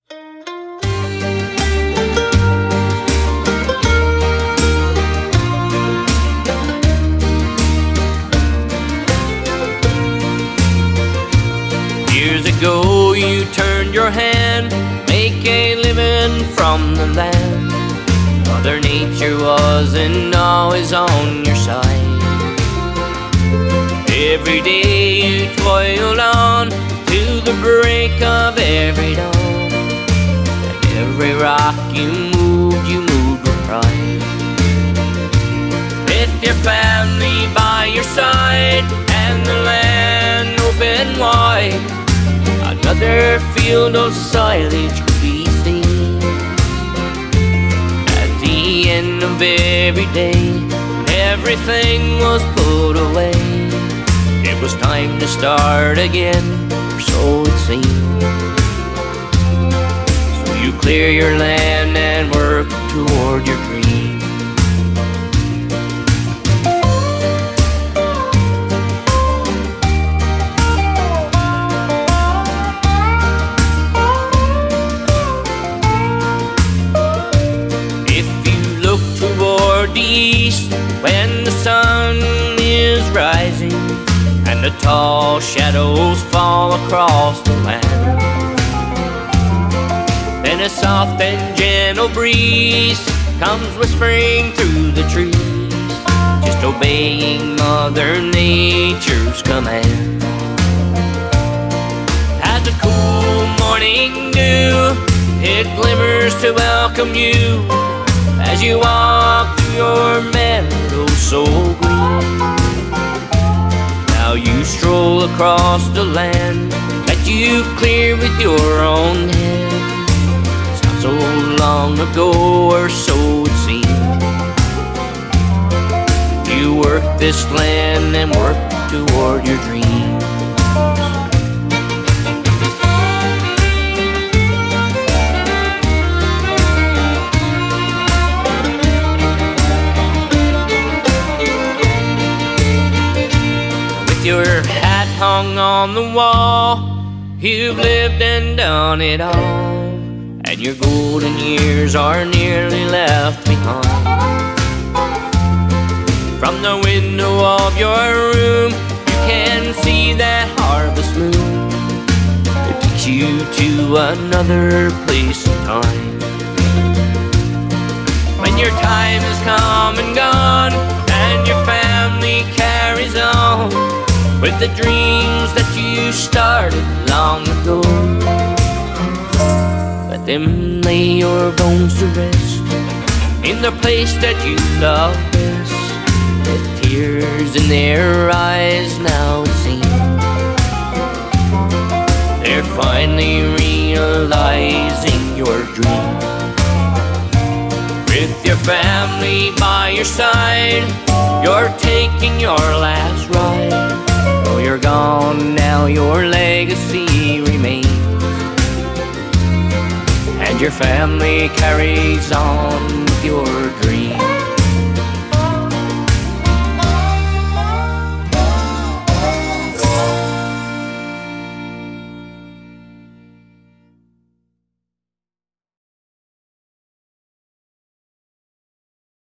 Years ago you turned your hand, make a living from the land. Mother Nature wasn't always on your side. Every day you toiled on to the break of every dawn, and every rock you moved with pride. With your family by your side and the land open wide, another field of silage could be seen. At the end of every day, everything was put away. It was time to start again, or so it seemed. So you clear your land and work toward your dream. East when the sun is rising and the tall shadows fall across the land, then a soft and gentle breeze comes whispering through the trees, just obeying Mother Nature's command. As the cool morning dew, it glimmers to welcome you as you walk through your meadow so green. Now you stroll across the land that you cleared with your own hand. It's not so long ago, or so it seems. You work this land and work toward your dreams. Your hat hung on the wall, you've lived and done it all, and your golden years are nearly left behind. From the window of your room, you can see that harvest moon. It takes you to another place and time. When your time has come and gone, and your family carries on with the dreams that you started long ago, let them lay your bones to rest in the place that you love best. With tears in their eyes now it seems, they're finally realizing your dream. With your family by your side, you're taking your last ride. Though you're gone now, your legacy remains, and your family carries on with your dreams.